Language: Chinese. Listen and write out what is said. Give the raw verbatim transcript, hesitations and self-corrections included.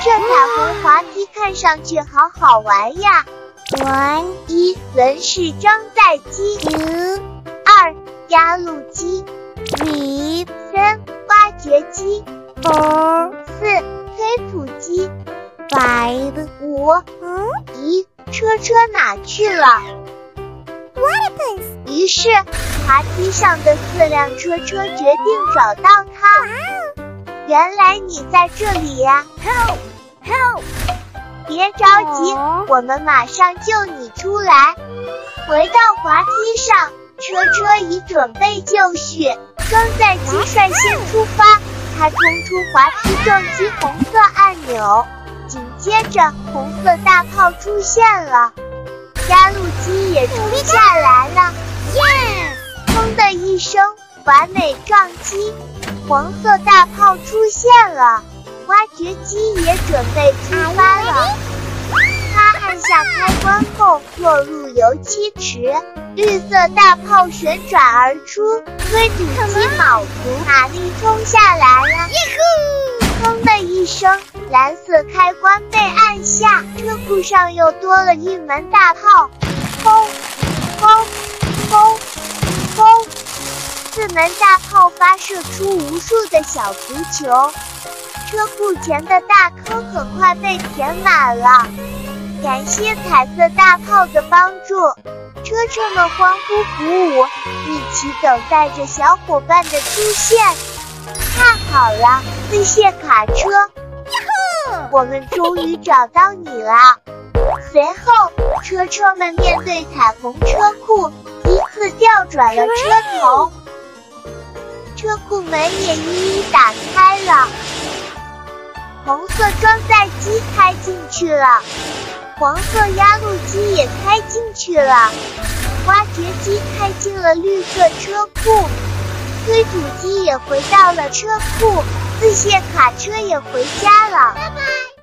这彩虹滑梯看上去好好玩呀。 One， 一轮式装载机 two， 二压路机 three， 三挖掘机 four， 四推土机 five， 五嗯， 咦，车车哪去了？ What happens？ 于是滑梯上的四辆车车决定找到它。原来你在这里呀 Help Help！ 别着急，我们马上救你出来。回到滑梯上，车车已准备就绪，装载机率先出发，它冲出滑梯撞击红色按钮，紧接着红色大炮出现了，压路机也冲下来了。 Yes！ 砰的一声，完美撞击，黄色大炮出现了，挖掘机也准备出发了。它按下开关后落入油漆池，绿色大炮旋转而出，推土机卯足马力冲下来了。砰的一声，蓝色开关被按下，车库上又多了一门大炮，轰轰轰轰！四门大炮发射出无数的小足球，车库前的大坑很快被填满了。感谢彩色大炮的帮助，车车们欢呼鼓舞，一起等待着小伙伴的出现。太好了，自卸卡车，我们终于找到你了。随后，车车们面对彩虹车库，依次调转了车头，车库门也一一打开了。红色装载机开进去了，黄色压路机也开进去了，挖掘机开进了绿色车库，推土机也回到了车库，自卸卡车也回家了。拜拜。